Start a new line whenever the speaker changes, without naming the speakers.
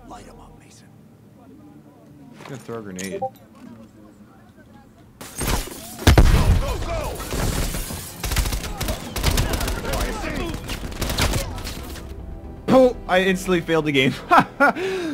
Light him up, Mason.
I'm gonna throw a grenade.
Go, go!
Oh, I instantly failed the game.